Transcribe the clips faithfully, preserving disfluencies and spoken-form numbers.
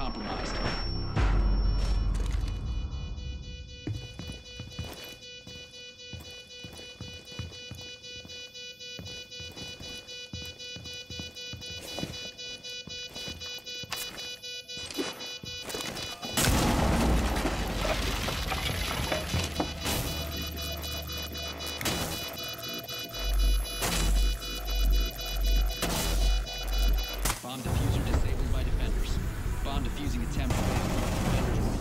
compromised. Bomb diffuser disabled by defenders. Bomb defusing attempt failed. Defenders win.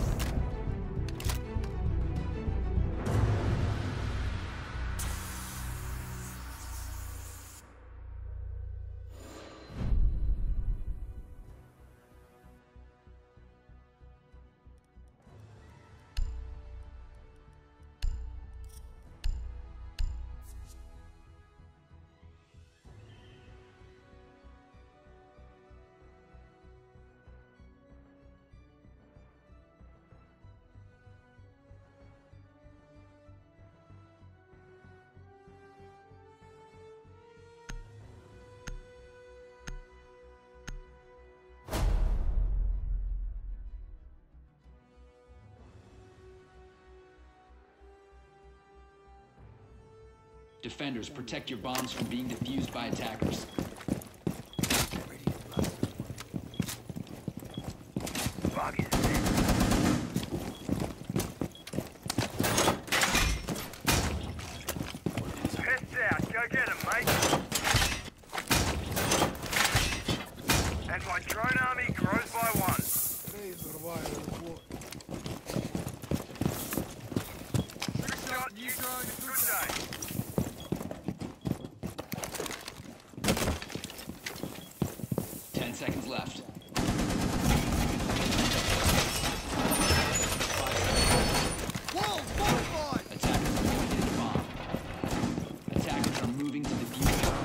Defenders, protect your bombs from being defused by attackers. Heads out, go get him, mate. And my drone army grows by one. Good shot, you drone, good day. Ten seconds left. Whoa, fortified! Attackers have located a bomb. Attackers are moving to defuse the bomb.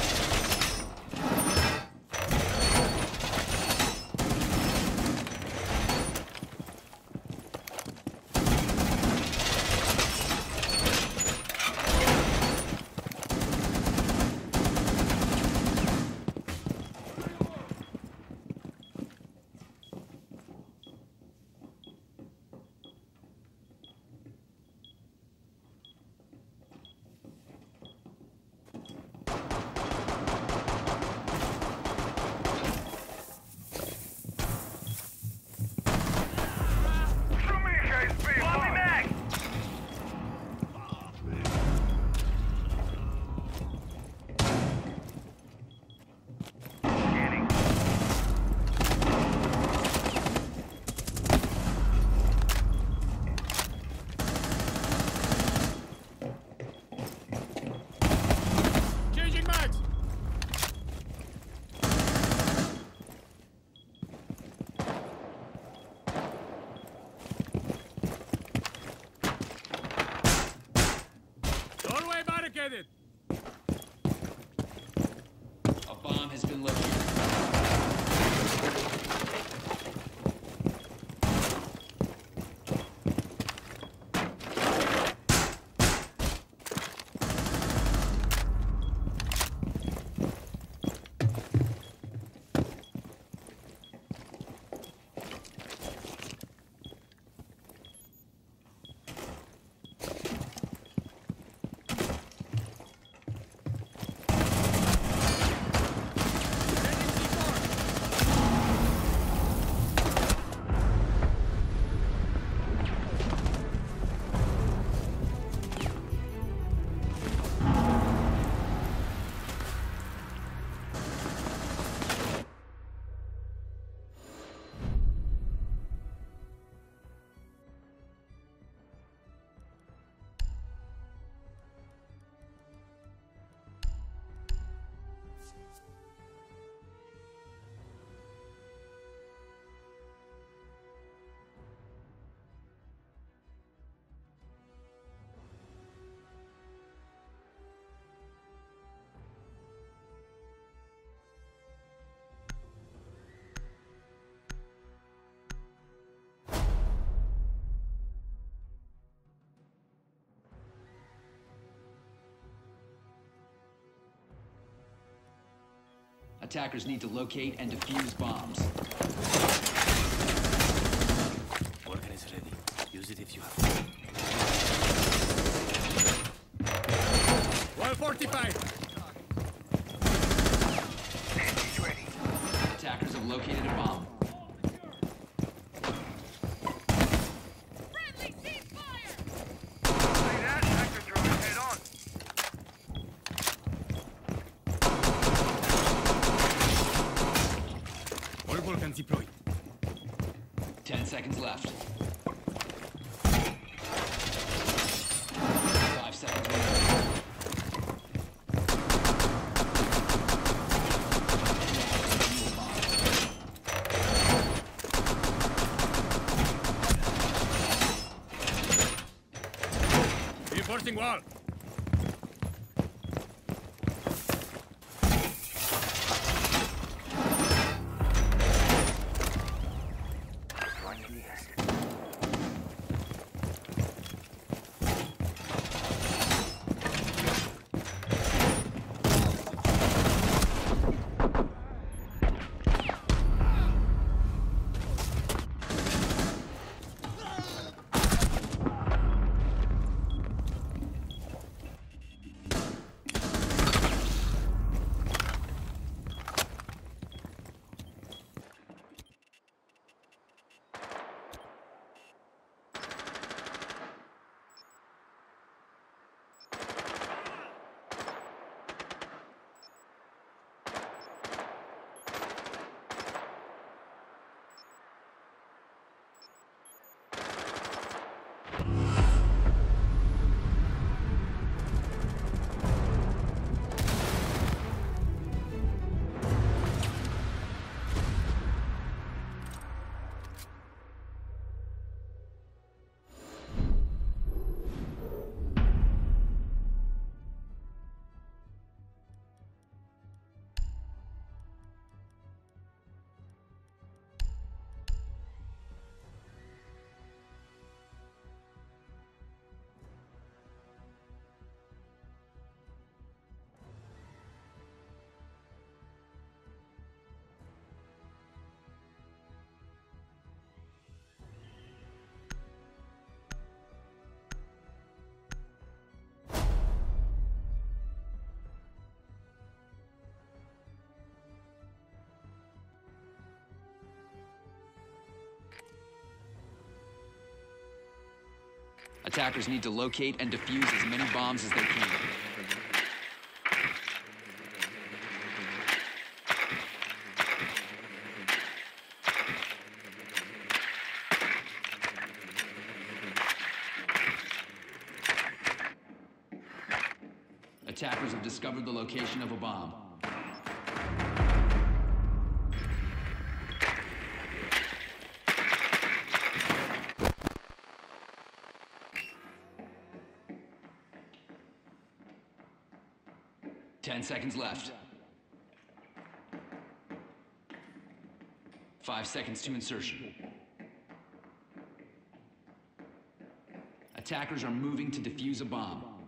A bomb has been located. Attackers need to locate and defuse bombs. fire! He's ready. Attackers have located a bomb. Friendly ceasefire! See that? Sector drone head on. All Vulcans deployed. Ten seconds left. Five seconds remaining. Reinforcing wall. Attackers need to locate and defuse as many bombs as they can. Attackers have discovered the location of a bomb. Ten seconds left. Five seconds to insertion. Attackers are moving to defuse a bomb.